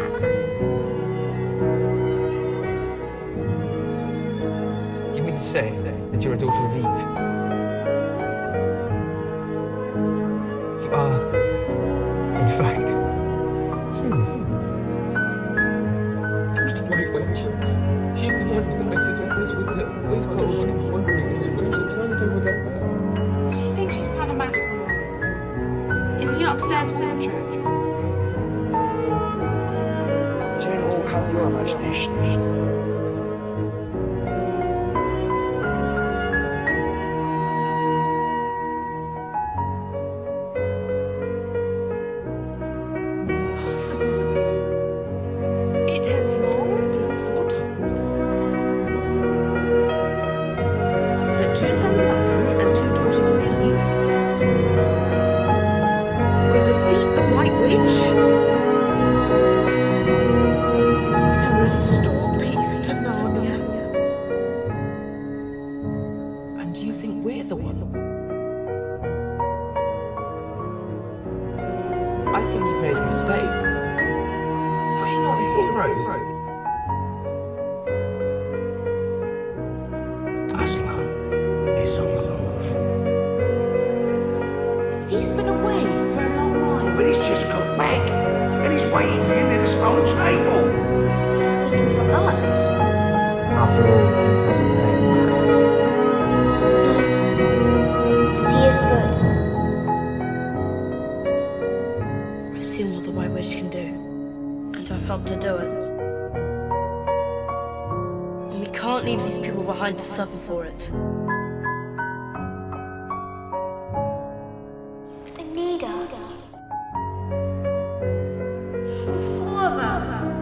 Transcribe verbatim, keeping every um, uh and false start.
You mean to say that you're a daughter of Eve? You are, in fact, human. Who's the White Witch? She's the one who makes it always winter, always cold, and wondering if she goes to turn it over to her. She thinks she's found a magical lamp in the upstairs wardrobe. Don't all have your imagination. Possible. It has long been foretold that two sons of Adam and two daughters of Eve will defeat the White Witch and restore peace to Narnia. And do you think we're the ones? I think you made a mistake. We're not heroes. Aslan is on the move. He's been away for a long while. But he's just got back. And he's waiting for you near the stone table. He's waiting for us. After all, he's not a tame. But he is good. I've seen what the White Witch can do, and I've helped her do it. And we can't leave these people behind to suffer for it. They need us. All four of us.